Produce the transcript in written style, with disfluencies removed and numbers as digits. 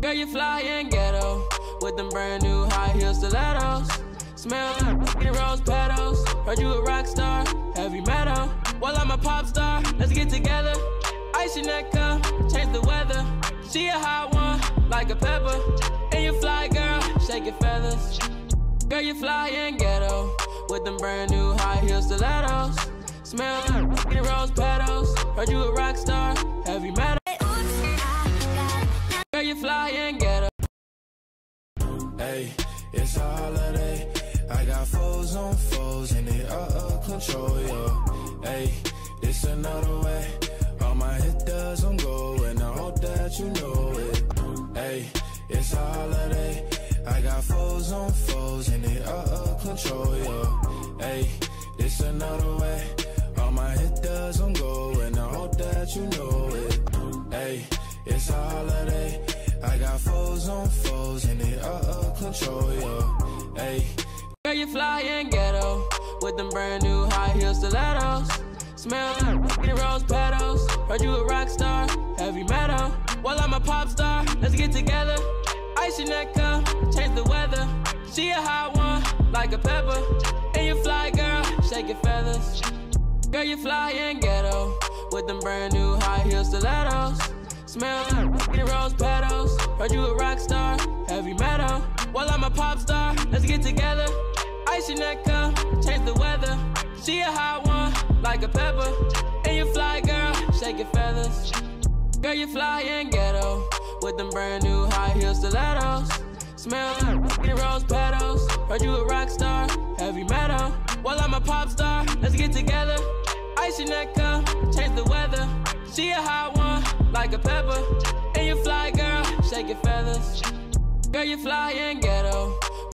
Girl, you fly and ghetto with them brand new high heel stilettos. Smell like rose petals. Heard you a rock star, heavy metal. Well, I'm a pop star, let's get together. Ice your neck up, change the weather. She a hot one, like a pepper. And you fly, girl, shake your feathers. Girl, you fly and ghetto with them brand new high heel stilettos. Smell like rose petals. Heard you a rock star, heavy metal. Girl, you fly and ghetto. Hey, it's a holiday. I got foes on foes and they out of control, yo. Hey, it's another way. All my hitters on go and I hope that you know it. Hey, it's a holiday. I got foes on foes and they out of control, yo. Hey, it's another way. All my hitters on go and I hope that you know it. Hey, it's a holiday. I got foes on foes and they out of control, yo. Hey. Girl, you fly and ghetto with them brand new high heel stilettos. Smell like rose petals. Heard you a rock star, heavy metal. Well, I'm a pop star, let's get together. Ice your neck up, change the weather. She a hot one, like a pepper. And you fly, girl, shake your feathers. Girl, you fly and ghetto with them brand new high heel stilettos. Smell like rose petals. Heard you a rock star, heavy metal. Well, I'm a pop star, let's get together. Ice your neck up, change the weather. She a hot one, like a pepper. And you fly, girl, shake your feathers. Girl, you fly and ghetto with them brand new high heel stilettos. Smell like rose petals. Heard you a rock star, heavy metal. Well, I'm a pop star, let's get together. Ice your neck up, change the weather. She a hot one, like a pepper. And you fly, girl, shake your feathers. Girl, you fly and ghetto